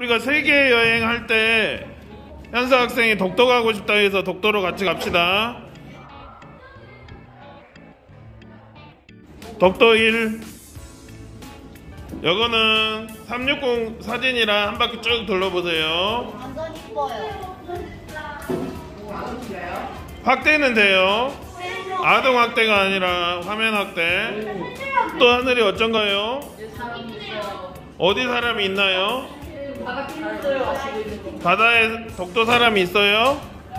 우리가 세계 여행할 때 현서 학생이 독도 가고 싶다 해서 독도로 같이 갑시다. 독도 1. 요거는 360 사진이라 한 바퀴 쭉 둘러보세요. 완전 이뻐요. 확대는 돼요. 아동 확대가 아니라 화면 확대. 또 하늘이 어쩐가요? 어디 사람이 있나요? 바다에 독도 사람이 있어요?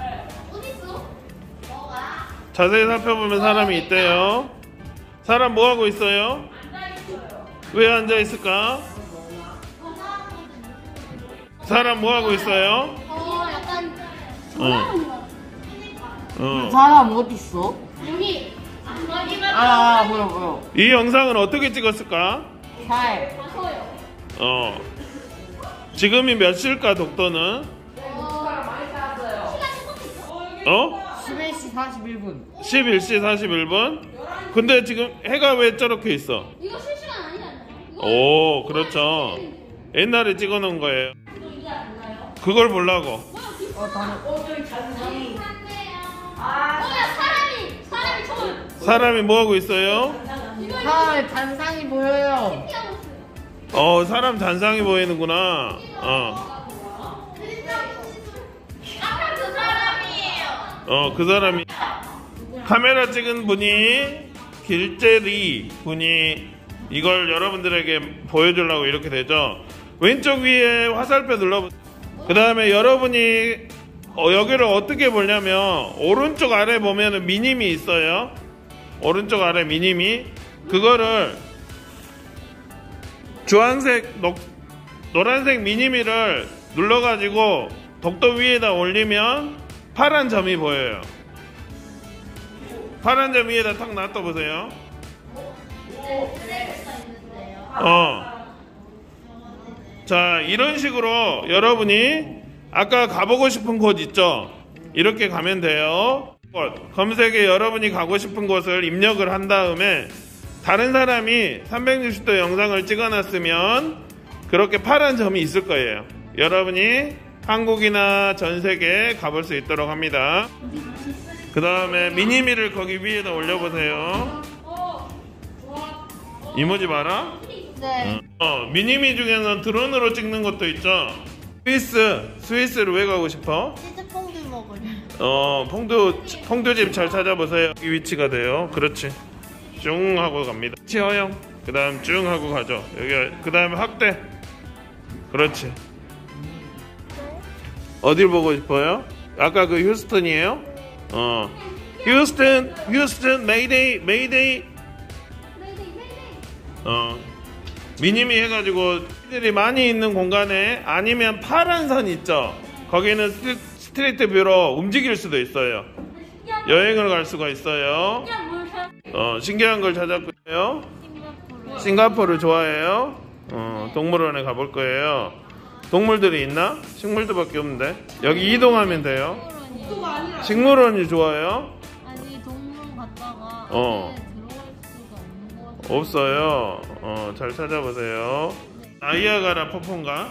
자세히 살펴보면 사람이 있대요. 사람 뭐 하고 있어요? 왜 앉아 있을까? 사람 뭐 하고 있어요? 사람 어디 있어? 여기 보여. 이 영상은 어떻게 찍었을까? 잘. 지금이 몇 시일까 독도는? 11시 41분. 11시 41분? 근데 지금 해가 왜 저렇게 있어? 이거 실시간 아니잖아요. 오, 그렇죠. 옛날에 찍어 놓은 거예요. 그걸 보려고. 저기 자세히. 사람이 저걸 사람이 뭐 하고 있어요? 사람의 단상이 보여요. 사람 잔상이 보이는구나. 아까 그 사람이에요. 그 사람이 카메라 찍은 분이 길제리 분이 이걸 여러분들에게 보여주려고 이렇게 되죠. 왼쪽 위에 화살표 눌러보세요. 그 다음에 여러분이 여기를 어떻게 보냐면 오른쪽 아래 보면은 미니미 있어요. 오른쪽 아래 미니미. 그거를 주황색 노란색 미니미를 눌러가지고 독도 위에다 올리면 파란 점이 보여요. 파란 점 위에다 탁 놔둬보세요. 자, 이런 식으로 여러분이 아까 가보고 싶은 곳 있죠? 이렇게 가면 돼요. 검색에 여러분이 가고 싶은 곳을 입력을 한 다음에 다른 사람이 360도 영상을 찍어놨으면 그렇게 파란 점이 있을 거예요. 여러분이 한국이나 전 세계에 가볼 수 있도록 합니다. 그 다음에 미니미를 거기 위에다 올려보세요. 이모지 봐라. 네. 미니미 중에는 드론으로 찍는 것도 있죠. 스위스를 왜 가고 싶어? 치즈 퐁듀 먹으려. 퐁듀집 잘 찾아보세요. 이 위치가 돼요. 그렇지. 쭉 하고 갑니다. 치어형. 그 다음 쭉 하고 가죠. 여기 그 다음에 확대. 그렇지. 어딜 보고 싶어요? 아까 그 휴스턴이에요? 휴스턴 메이데이. 미니미 해가지고 들이 많이 있는 공간에 아니면 파란 선 있죠. 거기는 스트리트 뷰로 움직일 수도 있어요. 여행을 갈 수가 있어요. 신기한 걸 찾았고요. 싱가포르 좋아해요. 동물원에 가볼 거예요. 동물들이 있나? 식물들밖에 없는데. 여기 이동하면 돼요. 식물원이 좋아요. 아니 동물원 갔다가 어. 들어갈 수가 없는 것 같아요. 없어요. 잘 찾아보세요. 나이아가라 폭포인가?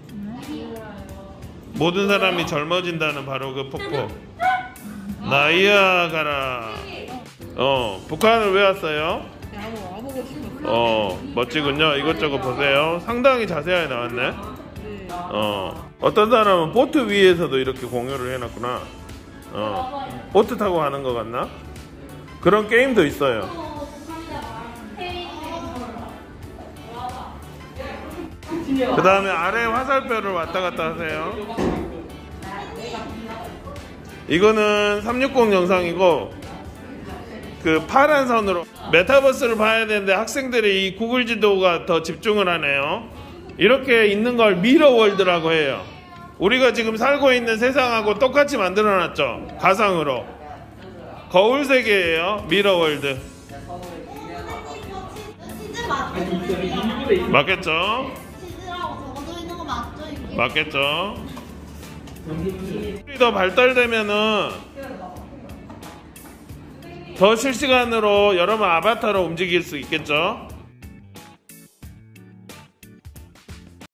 모든 사람이 젊어진다는 바로 그 폭포. 나이아가라. 북한을 왜 왔어요? 멋지군요. 이것저것 보세요. 상당히 자세하게 나왔네. 어떤 사람은 보트 위에서도 이렇게 공유를 해놨구나. 보트 타고 가는 것 같나? 그런 게임도 있어요. 그 다음에 아래 화살표를 왔다 갔다 하세요. 이거는 360 영상이고 그 파란 선으로 메타버스를 봐야 되는데 학생들이 이 구글 지도가 더 집중을 하네요. 이렇게 있는 걸 미러월드라고 해요. 우리가 지금 살고 있는 세상하고 똑같이 만들어놨죠. 가상으로. 거울 세계예요. 미러월드. 치즈 맞죠? 맞겠죠? 치즈라고 적어져 있는 거 맞죠? 이게? 맞겠죠? 더 발달되면은 더 실시간으로 여러분 아바타로 움직일 수 있겠죠?